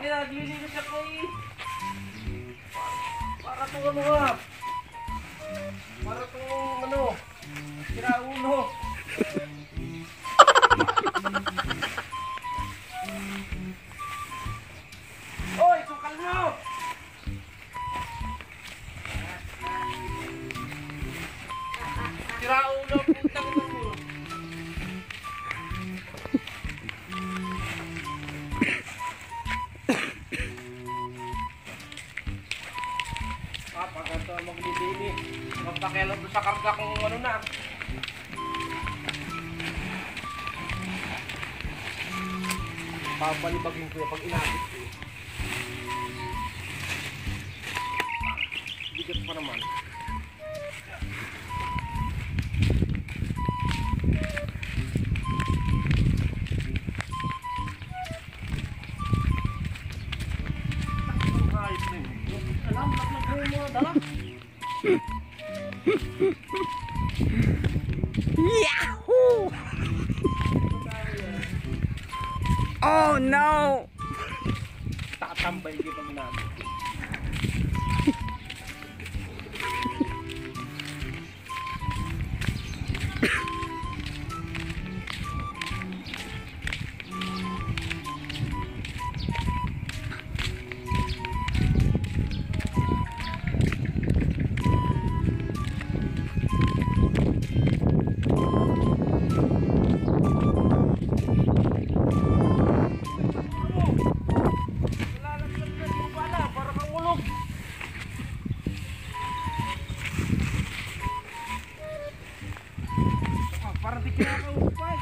Naglilinis ako eh. Para itong ano nga. Para itong ano. Kirauno. Oy, sukal mo! Kirauno, putang mo. Pagkanto maglibili. Magpakialam doon sa karga kung ano na. Pabalibagin ko yan pag inabit ko. Bigat pa naman. Yahoo! Oh no! Tatambay kita pag namin. Parang di kinakaupay.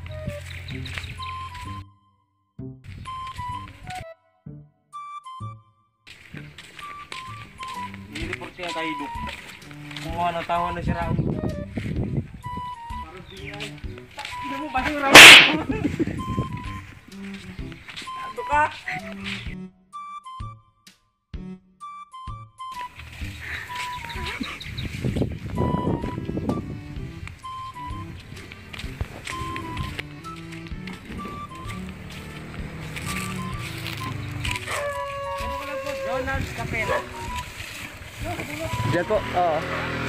I-report siya kay Duk. Kumuha ng tawa na si Raul. Parang di ay. Hindi mo ba yung Raul? Ato ka? Donald's Capella. Diyan po, oo.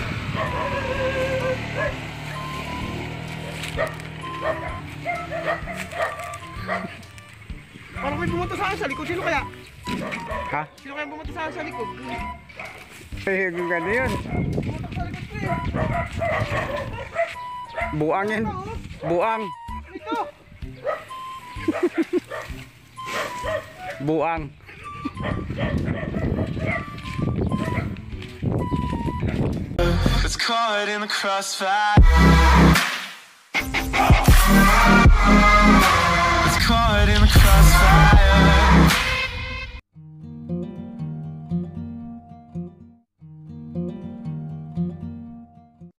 Parang may bumunta sa akin sa likod. Sino kaya? Ha? Sino kaya bumunta sa akin sa likod? Eh, ganda yun. Bumunta sa likod ko eh. Buang yan. Buang. Ito. Buang. It's caught in the crossfire.